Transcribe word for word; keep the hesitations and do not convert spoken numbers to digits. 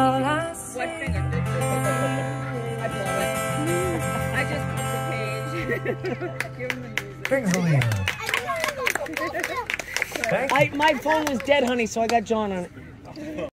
all I see. What finger? I blow it. I just put the page. Give him the music. Bring the lead. Thank you. I, my phone was dead, honey, so I got John on it.